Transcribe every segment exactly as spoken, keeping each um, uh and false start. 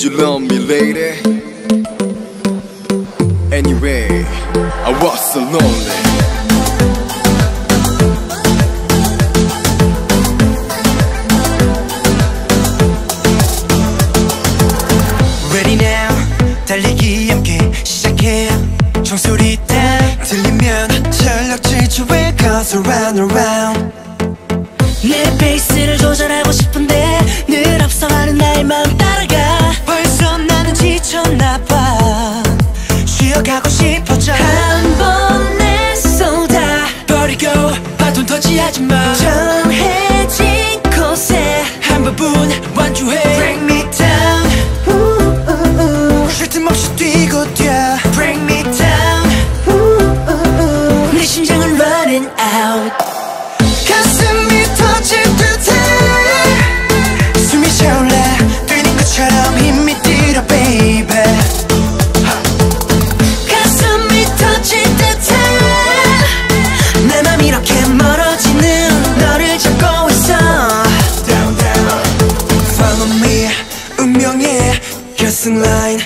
you love me, lady? Anyway, I was so lonely. Ready now, 달리기 함께 시작해. 종소리 딱 들리면 전력 질주해 Cause around around. 내 페이스를 조절하고 싶은데 늘 앞서가는 나의 마음 따라가. 벌써 나는 지쳤나봐. 쉬어가고 싶어져. 한 번에 쏟아 버리고 바톤 터치하지마. 정해진 곳에 한 번뿐 완주해. Bring me down. 쉴 틈 없이 뛰고 뛰어. Bring me down. 내 심장은 running out. 가슴이 터질 듯해. 숨이 차올라 뛰는 것처럼 힘이 들어 baby. 가슴이 터질 듯해. 내 맘 이렇게 멀어지는 너를 잡고 있어. Down down. Follow me. 운명의 결승 라인.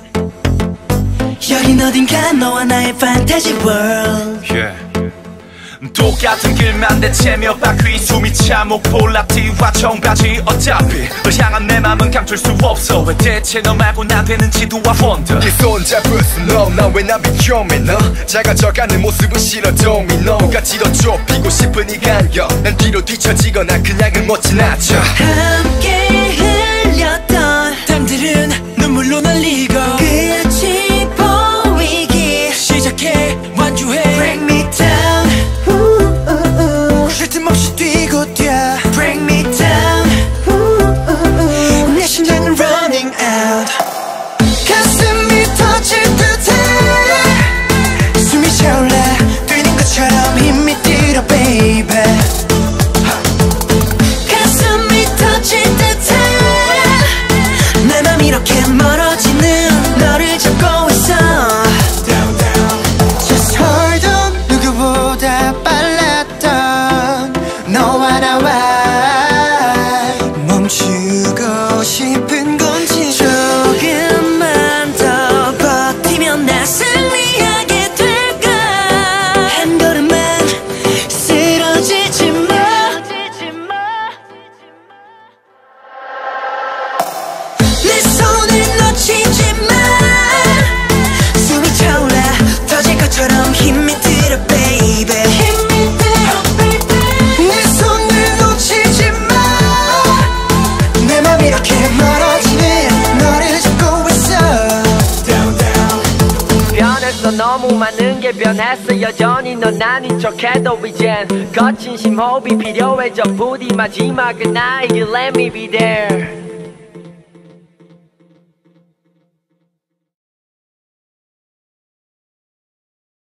여긴 어딘가 너와 나의 fantasy world. yeah. 똑같은 길만 대체 몇 바퀴 숨이 차 목폴라티와 청바지 어차피 널 향한 내 맘은 감출 수 없어. 왜 대체 너 말고 난 되는지도 I wonder. 네 손잡을 순 없나 왜 난 비켜매 너 작아져가는 모습은 싫어 도미노 같이 더 좁히고 싶은 이 간격 난 뒤로 뒤처지거나 그냥 못 지나쳐. 함께 흘렸던 땀들은 눈물로 날리고 끝이 보이기 시작해 완주해. Bring me down. 쉴 틈 없이 뛰고 뛰어. Bring me down. 내 심장은 running out. 가슴이 터질 듯해. 숨이 차올라 뛰는 것처럼 힘이 들어 baby. 가슴이 터질 듯해. 내 맘 이렇게 멀어지는 너를 잡고 있어. Down down. Just hold on. 누구보다 빨랐던 너와 나와 멈추고 싶은 건지. 조금만 더 버티면 나 승리하게 될까. 한 걸음만 쓰러지지 마. 내 손을 놓치지 마. 숨이 차올라 터질 것처럼 힘이 들어 baby. 힘이 들어 baby. 내 손을 놓치지 마. 내 맘 이렇게 멀어지는 너를 잡고 있어. Down down. 변했어 너무 많은 게 변했어. 여전히 넌 아닌 척해도 이젠 거친 심호흡이 필요해져. 부디 마지막은 나에게 let me be there.